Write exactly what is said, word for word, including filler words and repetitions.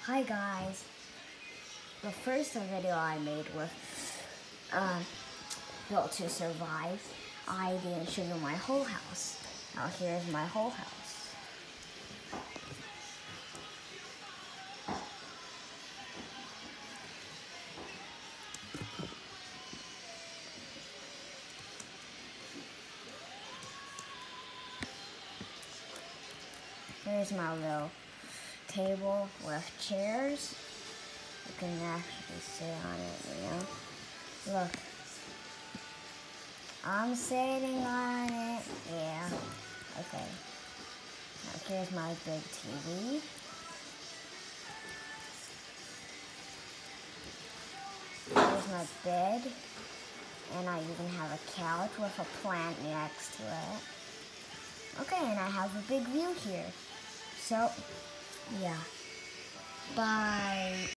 Hi guys, the first video I made was uh, Built to Survive. I didn't show you my whole house. Now here's my whole house. Here's my little table with chairs. You can actually sit on it, you know? Look. I'm sitting on it. Yeah. Okay. Now here's my big T V. Here's my bed. And I even have a couch with a plant next to it. Okay, and I have a big view here. So, yeah. Bye.